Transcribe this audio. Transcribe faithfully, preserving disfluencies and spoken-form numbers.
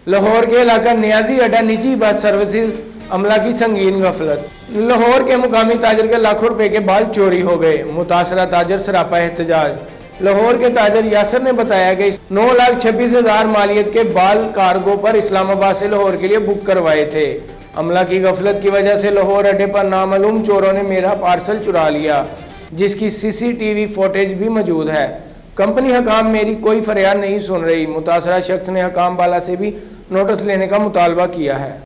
लाहौर के इलाका नियाजी अड्डा निजी बस सर्विसेज अमला की संगीन गफलत। लाहौर के मुकामी ताजर के लाखों रुपए के बाल चोरी हो गए, मुतासरा ताजर सरापा एहतजाज। लाहौर के ताजर यासर ने बताया कि नौ लाख छब्बीस हजार मालियत के बाल कार्गो पर इस्लामाबाद से लाहौर के लिए बुक करवाए थे। अमला की गफलत की वजह से लाहौर अड्डे पर नामालूम चोरों ने मेरा पार्सल चुरा लिया, जिसकी सीसीटीवी फुटेज भी मौजूद है। कंपनी हकाम मेरी कोई फरियाद नहीं सुन रही। मुतासरा शख्स ने हकाम बाला से भी नोटिस लेने का मुतालबा किया है।